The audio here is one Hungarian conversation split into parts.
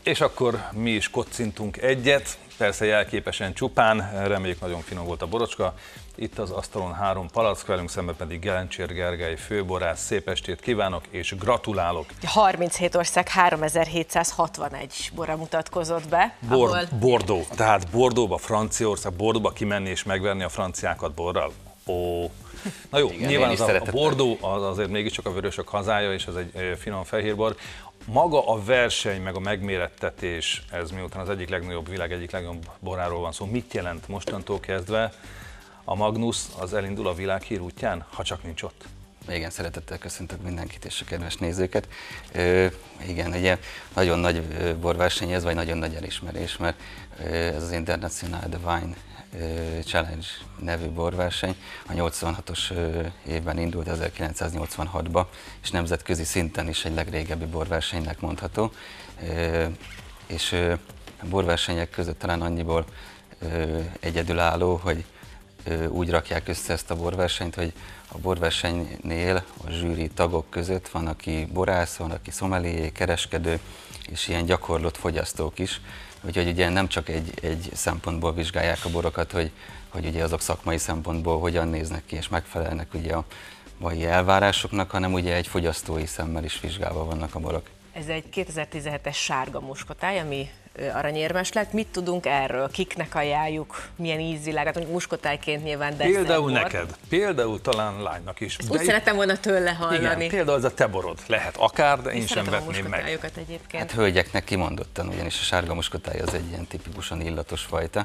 És akkor mi is kocintunk egyet, persze jelképesen csupán, reméljük nagyon finom volt a borocska. Itt az asztalon 3 palack, velünk szemben pedig Gelencsér Gergely főborász. Szép estét kívánok, és gratulálok! 37 ország 3761 bora mutatkozott be. Bordeaux, tehát Bordeauxba, Franciaország, Bordeauxba kimenni és megverni a franciákat borral. Ó. Na jó, igen, nyilván a Bordeaux az azért mégiscsak a vörösök hazája, és ez egy finom fehérbor. Maga a verseny, meg a megmérettetés, ez miután az egyik legnagyobb, világ egyik legnagyobb boráról van szó, mit jelent mostantól kezdve? A Magnus az elindul a világhír útján, ha csak nincs ott. Igen, szeretettel köszöntök mindenkit és a kedves nézőket. Igen, ugye nagyon nagy borverseny ez, vagy nagyon nagy elismerés, mert ez az International The Wine Challenge nevű borverseny a 86-os évben indult, 1986-ban, és nemzetközi szinten is egy legrégebbi borversenynek mondható. És a borversenyek között talán annyiból egyedülálló, hogy úgy rakják össze ezt a borversenyt, hogy a borversenynél a zsűri tagok között van, aki borász, van, aki szomelié, kereskedő, és ilyen gyakorlott fogyasztók is. Úgyhogy ugye nem csak egy szempontból vizsgálják a borokat, hogy ugye azok szakmai szempontból hogyan néznek ki és megfelelnek ugye a mai elvárásoknak, hanem ugye egy fogyasztói szemmel is vizsgálva vannak a borok. Ez egy 2017-es sárga muskotáj, ami aranyérmes lett. Mit tudunk erről? Kiknek ajánljuk? Milyen ízvilágát? Mondjuk muskotájként nyilván desszertbor. Például neked, például talán lánynak is. Úgy szerettem volna tőle hallani. Igen, például ez a te borod. Lehet akár, de én sem vetném meg. Egyébként. Hát hölgyeknek kimondottan, ugyanis a sárga muskotáj az egy ilyen tipikusan illatos fajta.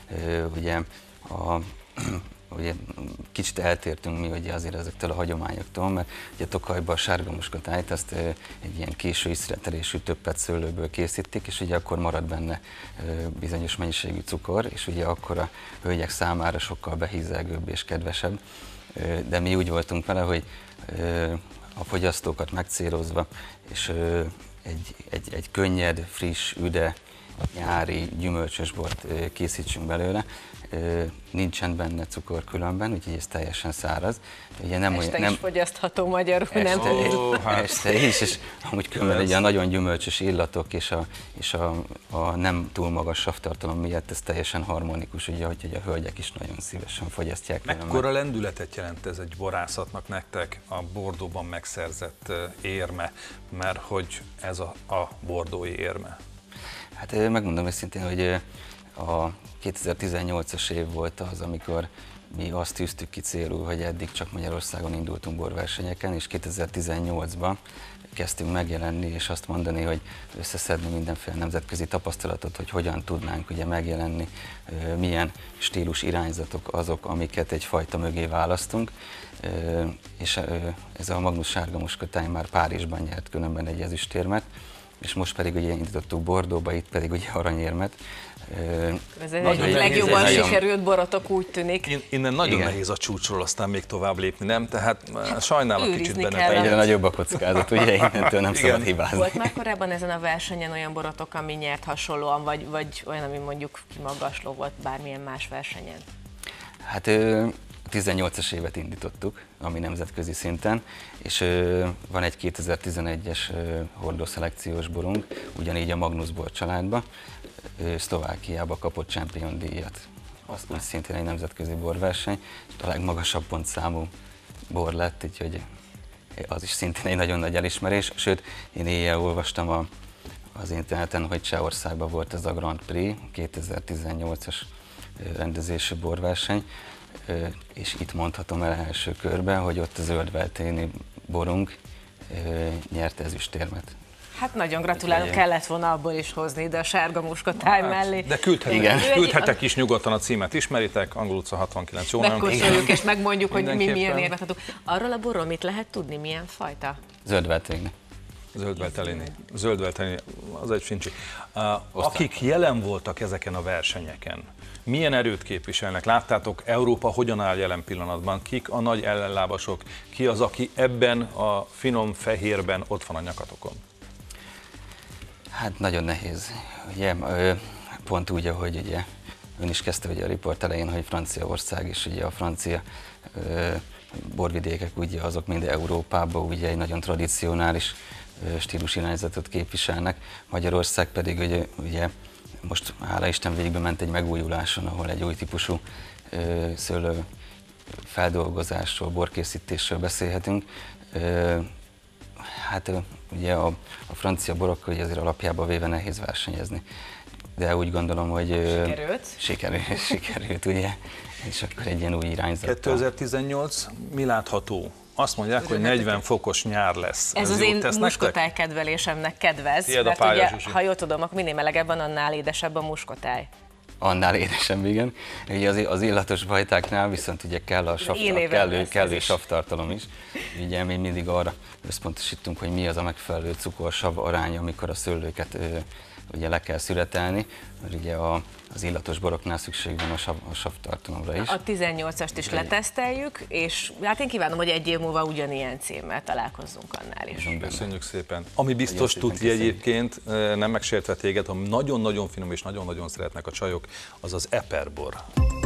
Ugye kicsit eltértünk mi ugye azért ezektől a hagyományoktól, mert ugye Tokajban a sárga muskotájt azt egy ilyen késő ízletelésű többet szőlőből készítik, és ugye akkor marad benne bizonyos mennyiségű cukor, és ugye akkor a hölgyek számára sokkal behízelgőbb és kedvesebb. De mi úgy voltunk vele, hogy a fogyasztókat megcélozva, és egy könnyed, friss, üde, nyári, gyümölcsös bort készítsünk belőle. Nincsen benne cukor különben, úgyhogy ez teljesen száraz. Ugye nem is fogyasztható magyarul, nem? Este is, és amúgy különben ugye a nagyon gyümölcsös illatok és a nem túl magas savtartalom miatt ez teljesen harmonikus, ugye, hogy a hölgyek is nagyon szívesen fogyasztják. Mekkora lendületet jelent ez egy borászatnak nektek a Bordeauxban megszerzett érme, mert hogy ez a bordeauxi érme? Hát megmondom őszintén, hogy a 2018-as év volt az, amikor mi azt tűztük ki célul, hogy eddig csak Magyarországon indultunk borversenyeken, és 2018-ban kezdtünk megjelenni, és azt mondani, hogy összeszedni mindenféle nemzetközi tapasztalatot, hogy hogyan tudnánk ugye megjelenni, milyen stílus irányzatok azok, amiket egy fajta mögé választunk. És ez a Magnus sárga muskotáj már Párizsban nyert különben egy ezüstérmet, és most pedig ugye indítottuk Bordeauxba, itt pedig ugye aranyérmet. Ez egy legjobban sikerült borotok, úgy tűnik. Innen nagyon nehéz a csúcsról aztán még tovább lépni, nem? Tehát sajnálom kicsit benne. Egyre nagyobb a kockázat, ugye innentől nem szabad hibázni. Volt már korábban ezen a versenyen olyan borotok, ami nyert hasonlóan, vagy olyan, ami mondjuk kimagasló volt bármilyen más versenyen? Hát 18-as évet indítottuk, ami nemzetközi szinten, és van egy 2011-es hordószelekciós borunk, ugyanígy a Magnus bor családba, Szlovákiába kapott Champion díjat. Azt úgy szintén egy nemzetközi borverseny, a legmagasabb pontszámú bor lett, úgyhogy az is szintén egy nagyon nagy elismerés, sőt, én éjjel olvastam az interneten, hogy Csehországban volt ez a Grand Prix, 2018-as rendezésű borverseny, és itt mondhatom el első körben, hogy ott a zöldvelténi borunk nyerte ezüstérmet. Hát nagyon gratulálok, kellett volna abból is hozni, de a sárga muskotáj mellé. De küldhetek is nyugodtan, a címet ismeritek, Angol utca 69, jó? Megkóstoljuk és megmondjuk, hogy mi milyen érmet adunk. Arról a borról mit lehet tudni, milyen fajta? Zöldvelténi. Zöldvelténi, az egy fincsi. Akik jelen voltak ezeken a versenyeken, milyen erőt képviselnek? Láttátok, Európa hogyan áll jelen pillanatban? Kik a nagy ellenlábasok? Ki az, aki ebben a finom fehérben ott van a nyakatokon? Hát nagyon nehéz. Ugye, pont úgy, ahogy ugye ön is kezdte ugye a riport elején, hogy Franciaország és ugye a francia borvidékek ugye azok mind Európában ugye egy nagyon tradicionális stílusirányzatot képviselnek. Magyarország pedig ugye most hála Isten végbe ment egy megújuláson, ahol egy új típusú szőlő feldolgozásról, borkészítésről beszélhetünk. Hát ugye a francia borokkal ugye azért alapjában véve nehéz versenyezni. De úgy gondolom, hogy sikerült ugye, és akkor egy ilyen új irányzat. 2018 mi látható? Azt mondják, hogy 40 fokos nyár lesz. Ez az én muskotály kedvelésemnek kedvez, mert ugye, ha jól tudom, akkor minél melegebb van, annál édesebb a muskotály. Annál édesebb, igen. Ugye az illatos fajtáknál viszont ugye kell a kellő savtartalom is. Ugye mi mindig arra összpontosítunk, hogy mi az a megfelelő cukor-sav arány, amikor a szőlőket ugye le kell szüretelni, mert ugye az illatos boroknál szükség van a savtartalomra is. A 18-ast is leteszteljük, és hát én kívánom, hogy egy év múlva ugyanilyen címmel találkozzunk annál is. Köszönjük szépen. Ami biztos tudja egyébként, nem megsértve téged, ha nagyon-nagyon finom és nagyon-nagyon szeretnek a csajok, az az eperbor.